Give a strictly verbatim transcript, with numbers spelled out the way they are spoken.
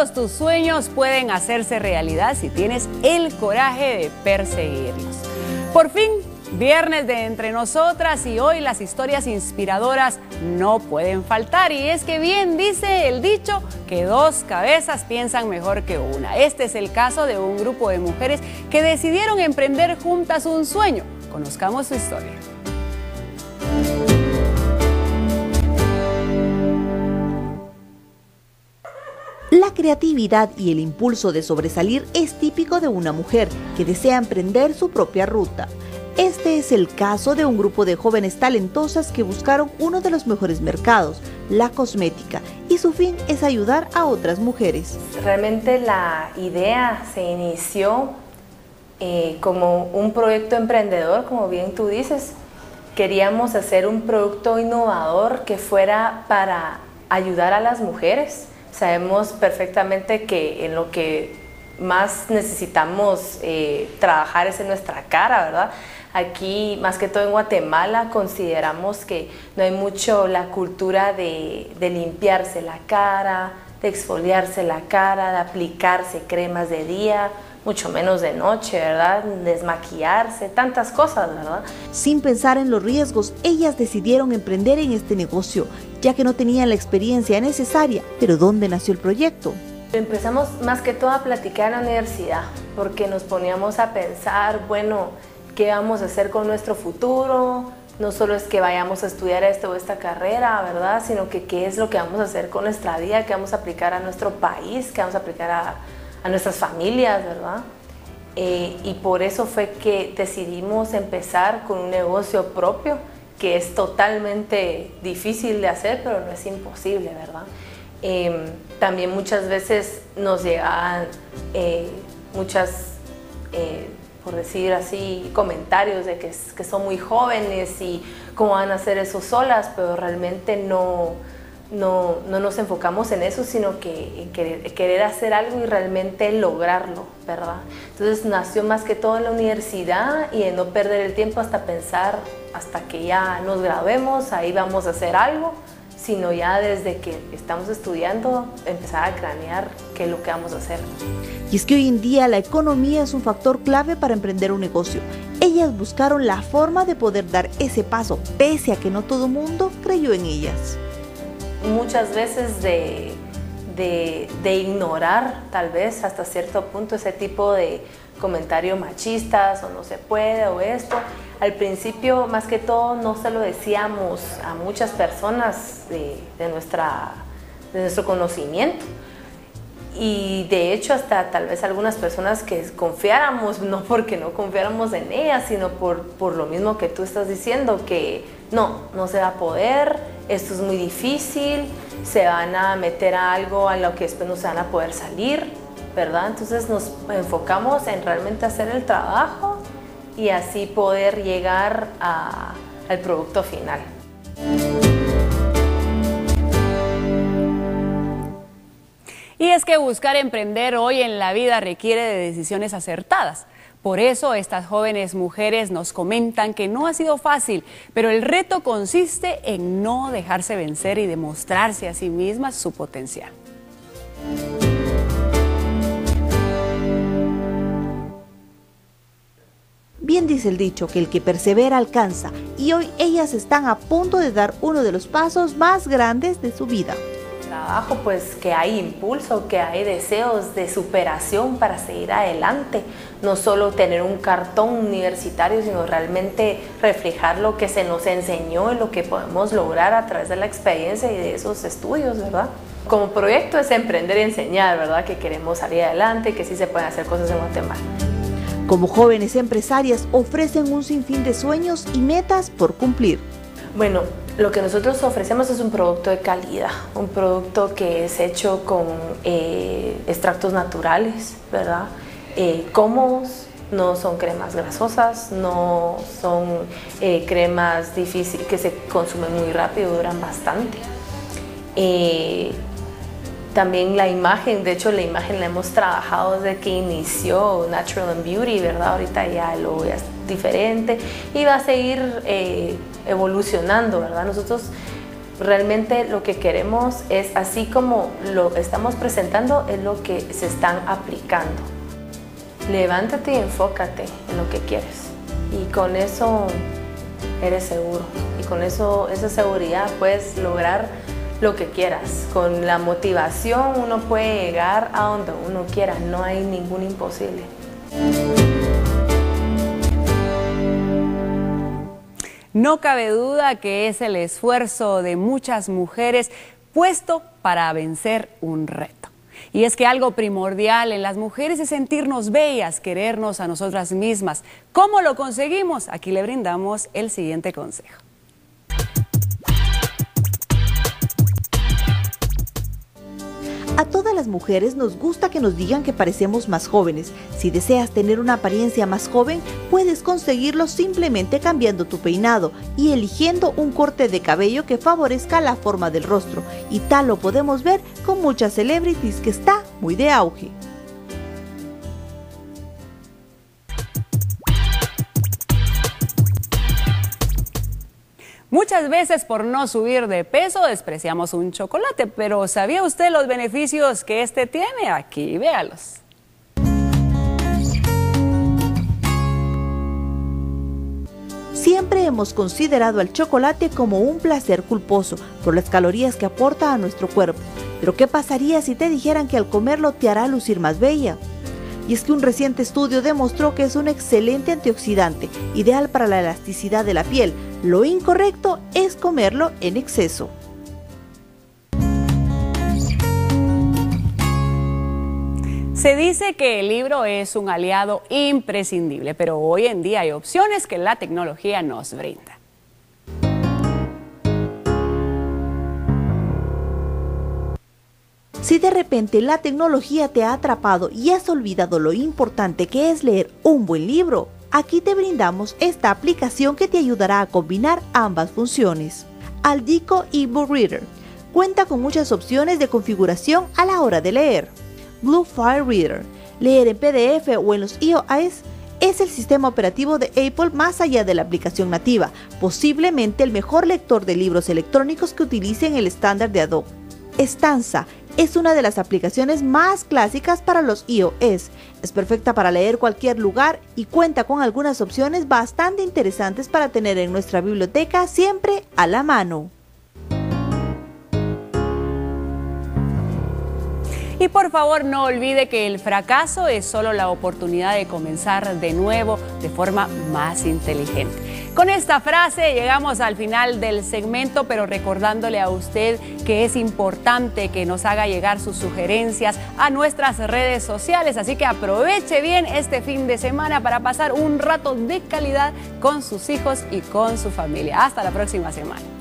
Todos tus sueños pueden hacerse realidad si tienes el coraje de perseguirlos. Por fin, viernes de Entre Nosotras, y hoy las historias inspiradoras no pueden faltar. Y es que bien dice el dicho que dos cabezas piensan mejor que una. Este es el caso de un grupo de mujeres que decidieron emprender juntas un sueño. Conozcamos su historia. La creatividad y el impulso de sobresalir es típico de una mujer que desea emprender su propia ruta. Este es el caso de un grupo de jóvenes talentosas que buscaron uno de los mejores mercados, la cosmética, y su fin es ayudar a otras mujeres. Realmente la idea se inició eh, como un proyecto emprendedor, como bien tú dices. Queríamos hacer un producto innovador que fuera para ayudar a las mujeres. Sabemos perfectamente que en lo que más necesitamos eh, trabajar es en nuestra cara, ¿verdad? Aquí, más que todo en Guatemala, consideramos que no hay mucho la cultura de, de limpiarse la cara, de exfoliarse la cara, de aplicarse cremas de día, mucho menos de noche, ¿verdad? Desmaquillarse, tantas cosas, ¿verdad? Sin pensar en los riesgos, ellas decidieron emprender en este negocio, ya que no tenían la experiencia necesaria. Pero ¿dónde nació el proyecto? Empezamos más que todo a platicar en la universidad, porque nos poníamos a pensar, bueno, ¿qué vamos a hacer con nuestro futuro? No solo es que vayamos a estudiar esta o esta carrera, ¿verdad? Sino que qué es lo que vamos a hacer con nuestra vida, qué vamos a aplicar a nuestro país, qué vamos a aplicar a, a nuestras familias, ¿verdad? Eh, y por eso fue que decidimos empezar con un negocio propio, que es totalmente difícil de hacer, pero no es imposible, ¿verdad? Eh, también muchas veces nos llegaban eh, muchas, eh, por decir así, comentarios de que, que son muy jóvenes y cómo van a hacer eso solas, pero realmente no, no, no nos enfocamos en eso, sino que en querer, querer hacer algo y realmente lograrlo, ¿verdad? Entonces nació más que todo en la universidad y en no perder el tiempo hasta pensar, hasta que ya nos graduemos, ahí vamos a hacer algo, sino ya desde que estamos estudiando empezar a cranear qué es lo que vamos a hacer. Y es que hoy en día la economía es un factor clave para emprender un negocio. Ellas buscaron la forma de poder dar ese paso, pese a que no todo el mundo creyó en ellas. Muchas veces de, de, de ignorar tal vez hasta cierto punto ese tipo de comentarios machistas o no se puede o esto. Al principio, más que todo, no se lo decíamos a muchas personas de, de, nuestra, de nuestro conocimiento. Y de hecho, hasta tal vez algunas personas que confiáramos, no porque no confiáramos en ellas, sino por, por lo mismo que tú estás diciendo, que no, no se va a poder, esto es muy difícil, se van a meter a algo a lo que después no se van a poder salir, ¿verdad? Entonces nos enfocamos en realmente hacer el trabajo y así poder llegar a, al producto final. Y es que buscar emprender hoy en la vida requiere de decisiones acertadas. Por eso estas jóvenes mujeres nos comentan que no ha sido fácil, pero el reto consiste en no dejarse vencer y demostrarse a sí mismas su potencial. Bien dice el dicho que el que persevera alcanza, y hoy ellas están a punto de dar uno de los pasos más grandes de su vida. Trabajo, pues que hay impulso, que hay deseos de superación para seguir adelante, no solo tener un cartón universitario, sino realmente reflejar lo que se nos enseñó y lo que podemos lograr a través de la experiencia y de esos estudios, ¿verdad? Como proyecto es emprender y enseñar, ¿verdad? Que queremos salir adelante, que sí se pueden hacer cosas en Guatemala. Como jóvenes empresarias ofrecen un sinfín de sueños y metas por cumplir. Bueno, lo que nosotros ofrecemos es un producto de calidad, un producto que es hecho con eh, extractos naturales, ¿verdad? Eh, cómodos, no son cremas grasosas, no son eh, cremas difíciles que se consumen muy rápido, duran bastante. Eh, También la imagen, de hecho la imagen la hemos trabajado desde que inició Natural and Beauty, ¿verdad? Ahorita ya lo es diferente y va a seguir eh, evolucionando, ¿verdad? Nosotros realmente lo que queremos es, así como lo estamos presentando, es lo que se están aplicando. Levántate y enfócate en lo que quieres. Y con eso eres seguro. Y con eso, esa seguridad puedes lograr lo que quieras. Con la motivación uno puede llegar a donde uno quiera. No hay ningún imposible. No cabe duda que es el esfuerzo de muchas mujeres puesto para vencer un reto. Y es que algo primordial en las mujeres es sentirnos bellas, querernos a nosotras mismas. ¿Cómo lo conseguimos? Aquí le brindamos el siguiente consejo. A todas las mujeres nos gusta que nos digan que parecemos más jóvenes. Si deseas tener una apariencia más joven, puedes conseguirlo simplemente cambiando tu peinado y eligiendo un corte de cabello que favorezca la forma del rostro. Y tal lo podemos ver con muchas celebrities que está muy de auge. Muchas veces por no subir de peso despreciamos un chocolate, pero ¿sabía usted los beneficios que este tiene? Aquí, véalos. Siempre hemos considerado al chocolate como un placer culposo por las calorías que aporta a nuestro cuerpo. Pero ¿qué pasaría si te dijeran que al comerlo te hará lucir más bella? Y es que un reciente estudio demostró que es un excelente antioxidante, ideal para la elasticidad de la piel. Lo incorrecto es comerlo en exceso. Se dice que el libro es un aliado imprescindible, pero hoy en día hay opciones que la tecnología nos brinda. Si de repente la tecnología te ha atrapado y has olvidado lo importante que es leer un buen libro, aquí te brindamos esta aplicación que te ayudará a combinar ambas funciones. Aldico eBook Reader cuenta con muchas opciones de configuración a la hora de leer. Bluefire Reader, leer en P D F o en los iOS, es el sistema operativo de Apple más allá de la aplicación nativa, posiblemente el mejor lector de libros electrónicos que utilicen el estándar de Adobe. Stanza es una de las aplicaciones más clásicas para los iOS. Es perfecta para leer cualquier lugar y cuenta con algunas opciones bastante interesantes para tener en nuestra biblioteca siempre a la mano. Y por favor no olvide que el fracaso es solo la oportunidad de comenzar de nuevo de forma más inteligente. Con esta frase llegamos al final del segmento, pero recordándole a usted que es importante que nos haga llegar sus sugerencias a nuestras redes sociales, así que aproveche bien este fin de semana para pasar un rato de calidad con sus hijos y con su familia. Hasta la próxima semana.